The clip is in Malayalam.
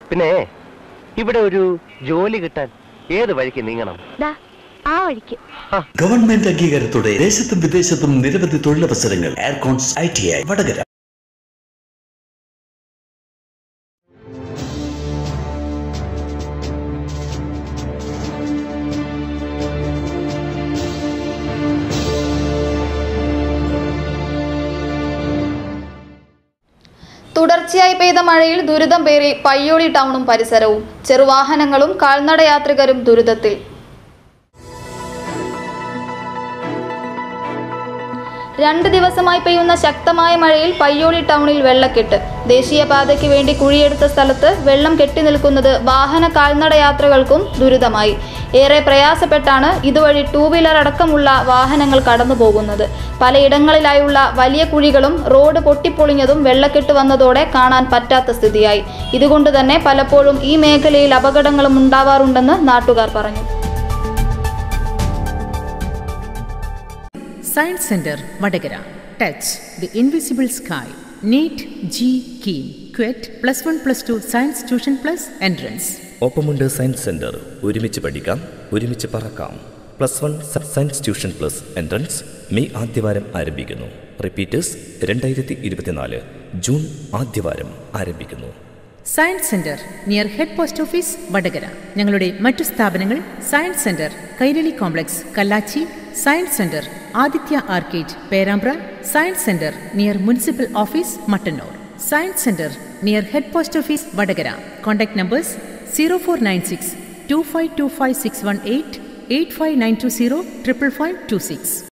പിന്നെ ഇവിടെ ഒരു ജോലി കിട്ടാൻ ഏത് വഴിക്ക് നീങ്ങണം? ആ വഴിക്ക്. ഗവൺമെന്റ് അംഗീകാരത്തോടെ ദേശത്തും വിദേശത്തും നിരവധി തൊഴിലവസരങ്ങൾ. എയർകോൺസ് ITI വടകര. തുടർച്ചയായി പെയ്ത മഴയിൽ ദുരിതം പേറി പയ്യോളി ടൗണും പരിസരവും. ചെറുവാഹനങ്ങളും കാൽനടയാത്രികരും ദുരിതത്തിൽ. രണ്ട് ദിവസമായി പെയ്യുന്ന ശക്തമായ മഴയിൽ പയ്യോളി ടൗണിൽ വെള്ളക്കെട്ട്. ദേശീയപാതയ്ക്ക് വേണ്ടി കുഴിയെടുത്ത സ്ഥലത്ത് വെള്ളം കെട്ടി നിൽക്കുന്നത് വാഹന കാൽനടയാത്രകൾക്കും ദുരിതമായി. ഏറെ പ്രയാസപ്പെട്ടാണ് ഇതുവഴി 2 വീലർ അടക്കമുള്ള വാഹനങ്ങൾ കടന്നുപോകുന്നത്. പലയിടങ്ങളിലായുള്ള വലിയ കുഴികളും റോഡ് പൊട്ടിപ്പൊളിഞ്ഞതും വെള്ളക്കെട്ട് വന്നതോടെ കാണാൻ പറ്റാത്ത സ്ഥിതിയായി. ഇതുകൊണ്ട് തന്നെ പലപ്പോഴും ഈ മേഖലയിൽ അപകടങ്ങളും ഉണ്ടാവാറുണ്ടെന്ന് നാട്ടുകാർ പറഞ്ഞു. Science Center Vadakara. Touch the invisible sky. NEET Keen QET +1 +2 science tuition plus entrance. ഒപ്പമുണ്ട് സയൻസ് സെന്റർ. ഒരുമിച്ച് പഠിക്കാം, ഒരുമിച്ച് പറക്കാം. +1 science tuition plus entrance May ആദ്യവാരം ആരംഭിക്കുന്നു. റിപ്പീറ്റേഴ്സ് 2024 ജൂൺ ആദ്യവാരം ആരംഭിക്കുന്നു. Science centre near head post office Vadakara. ഞങ്ങളുടെ മറ്റു സ്ഥാപനങ്ങൾ science centre Kairali complex Kallachi, science centre Aditya arcade Perambra, science centre near municipal office Mattannur, science centre near head post office Vadakara. Contact numbers 0496 2525 618 85920 55526.